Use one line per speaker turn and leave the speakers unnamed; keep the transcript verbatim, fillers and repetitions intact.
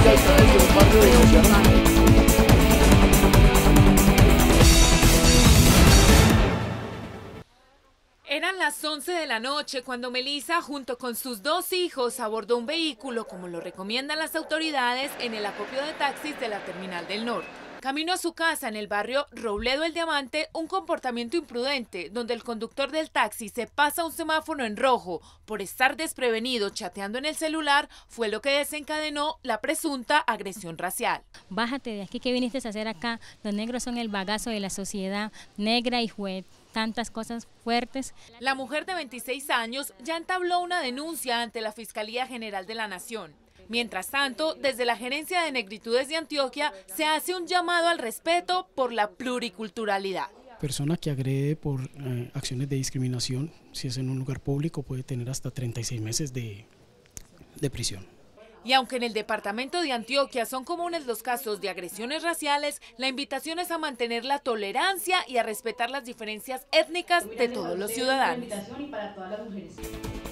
y habitantes de un barrio veneciano.
Eran las once de la noche cuando Melissa, junto con sus dos hijos, abordó un vehículo, como lo recomiendan las autoridades, en el acopio de taxis de la Terminal del Norte. Camino a su casa en el barrio Robledo El Diamante, un comportamiento imprudente, donde el conductor del taxi se pasa un semáforo en rojo por estar desprevenido chateando en el celular, fue lo que desencadenó la presunta agresión racial.
Bájate de aquí, ¿qué viniste a hacer acá? Los negros son el bagazo de la sociedad negra y juez. Tantas cosas fuertes.
La mujer de veintiséis años ya entabló una denuncia ante la Fiscalía General de la Nación. Mientras tanto, desde la Gerencia de Negritudes de Antioquia se hace un llamado al respeto por la pluriculturalidad.
Persona que agrede por eh, acciones de discriminación, si es en un lugar público, puede tener hasta treinta y seis meses de, de prisión.
Y aunque en el departamento de Antioquia son comunes los casos de agresiones raciales, la invitación es a mantener la tolerancia y a respetar las diferencias étnicas de todos los ciudadanos.